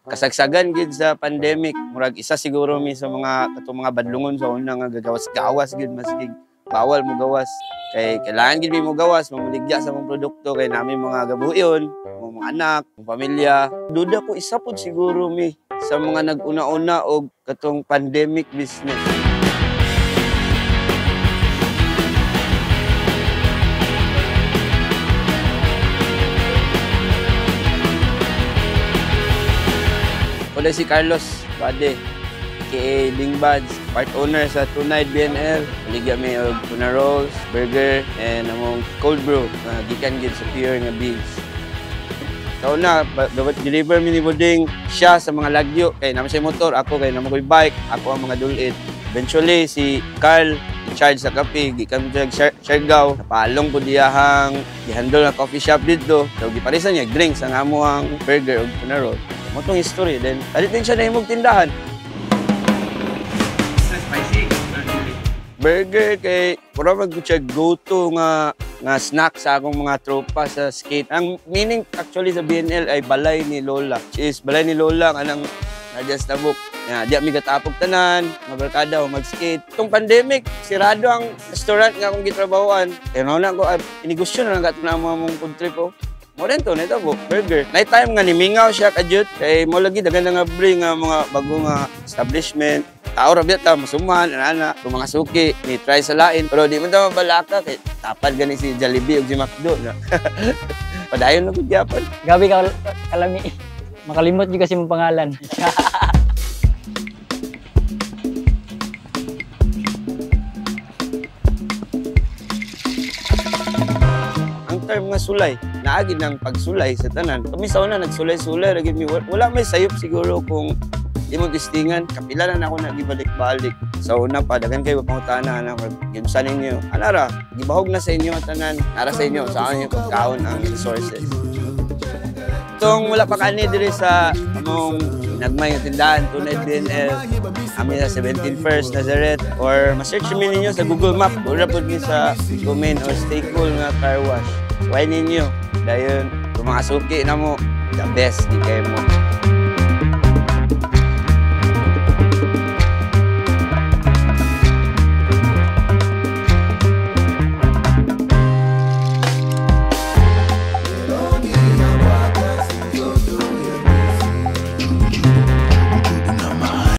Kasagsagan gid sa pandemic, murag isa siguro mi sa katong mga badlungon sa una nga gagawas gid maski bawal mo gawas. Kay kailangan gid mo gawas, mamaligya sa mga produkto kay namin mga gabuyon, mga anak, mga pamilya. Duda ko isa pud siguro mi sa mga nag-una-una og katong pandemic business. Wala si Carlos Bade, aka Ding Bads, part owner sa Tunay BNL. Maligya may og tuna rolls, burger, and among cold brew na gikan gid sa pure nga beans. So na, deliver mi ni Buding siya sa mga lagyo. Kay naman siya motor, ako kay naman ko'y bike, ako ang mga dulid. Eventually, si Carl, in charge sa kape, gikan mo siya Siargao. Napaalong po diyahang gihandle na coffee shop dito. So, giparisan niya drinks ang amo ang burger o tuna roll. Motong history, then alit din siya na himog tindahan. Spicy. Burger kay pura mag-siya go-to nga snack sa akong mga tropa sa skate. Ang meaning actually sa BNL ay balay ni Lola. Which is balay ni Lola anang nadyan sa tabok. Di mi gatapog tanan, mga barkada o mag-skate. Itong pandemic, sirado ang restaurant nga akong gitrabahoan. Kaya na ko, inigusyo na lang gato na mga food trip ko. Mo rin to, nito po, burger. Night time nga, nimingaw siya kajut. Kaya mo lagi, dagan nga bring nga mga bagong establishment. Tao rabyat ta, masuman, ana, kung mga suki, ni try sa lain. Pero di mo ito mabalaka, kaya tapad gani si Jollibee o si McDo. Padayon na ko Japan. Gabi ka kalami. Makalimot juga si mong pangalan. Term nga sulay, naagid ng pagsulay sa tanan. Kami sa una nagsulay-sulay, wala may sayop siguro kung di mo tistingan. Kapila na ako nagibalik-balik. Sa una pa, dagan kayo pangutana na ginusan ninyo. Anara, gibahog na sa inyo tanan, nara sa inyo, saan nyo pagkaon ang resources. Itong wala pa kani diri sa among nagmay ng tindahan, Tunay BNL, kami sa 17 First Nazareth, or ma-search nyo ninyo sa Google Map, wala po nyo sa domain or stay cool nga car wash. Why ninyo? Dahil kung mga suki na mo, the best di kayo mo.